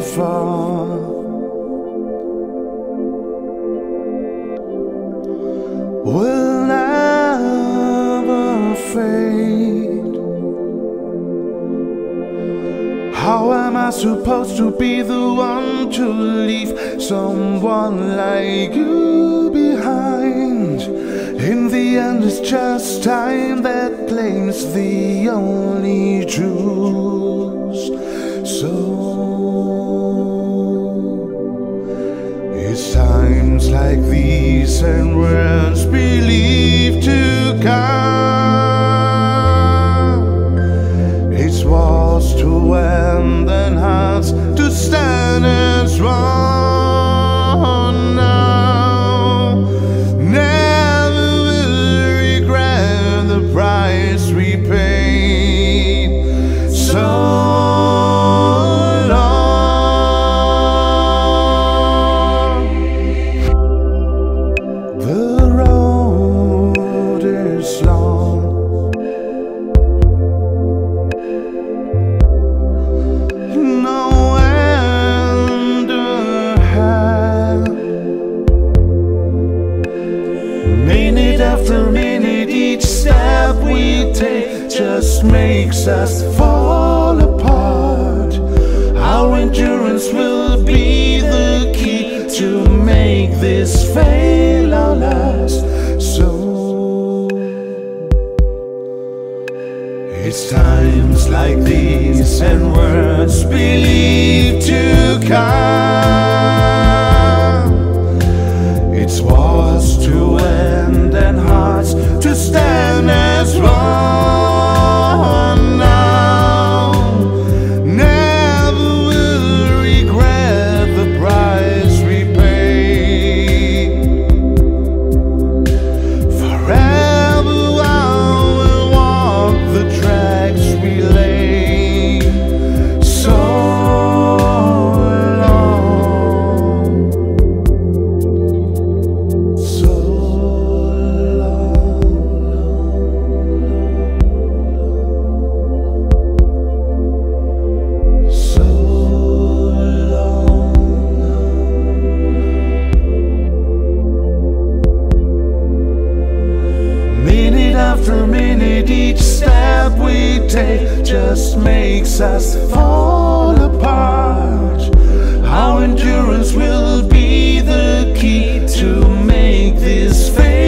far. Will never fade. How am I supposed to be the one to leave someone like you behind? In the end, it's just time that claims the only truth. So it's times like these and words believed to come. It's wars to end and hearts to stand as one now. Never will regret the price we paid. So after minute, each step we take just makes us fall apart. Our endurance will be the key to make this failure last. So it's times like these and words believed to come. It's wars to end and hearts to stand as one now. Never will regret the price we paid. Forever I will walk the tracks we laid. So after minute, each step we take just makes us fall apart. Our endurance will be the key to make this fail.